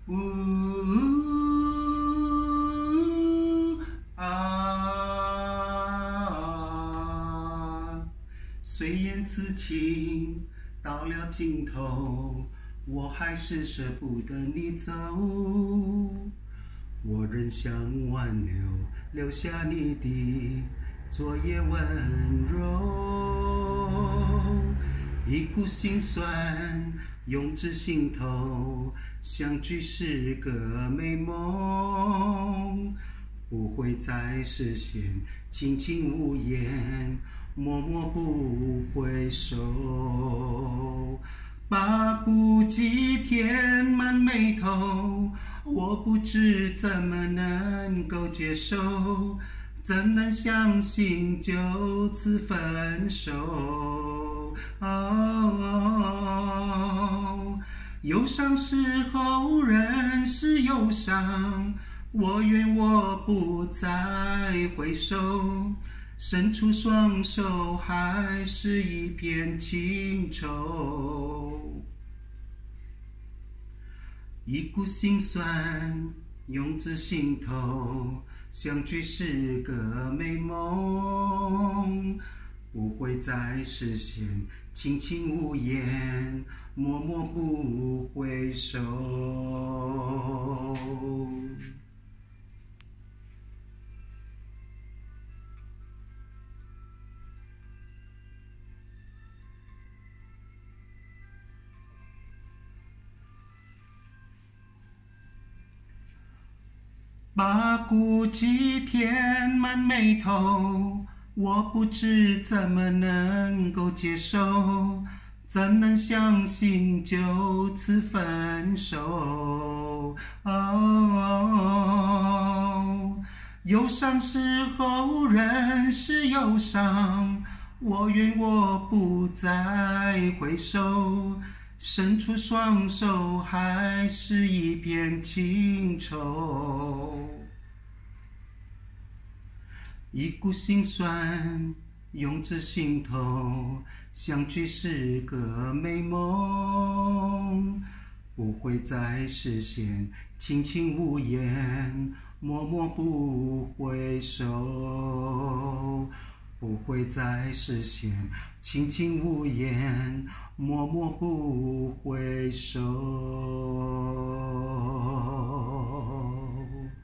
呜啊！虽然此情到了尽头，我还是舍不得你走。我仍想挽留，留下你的昨夜温柔。一股心酸涌至心头，相聚是个美梦，不会再实现，轻轻无言，默默不回首。把孤寂填满眉头，我不知怎么能够接受，怎能相信就此分手？忧伤时候仍是忧伤，我愿我不再回首，伸出双手还是一片情愁。一股心酸涌至心头，相聚是个美梦，不会再实现，轻轻无言，默默不回首。把孤寂填满眉头，我不知怎么能够接受，怎能相信就此分手？忧伤时候仍是忧伤，我愿我不再回首，伸出双手还是一片情愁。一股心酸涌至心头，相聚是个美梦，不会再实现，轻轻无言，默默不回首。不会再实现，轻轻无言，默默不回首。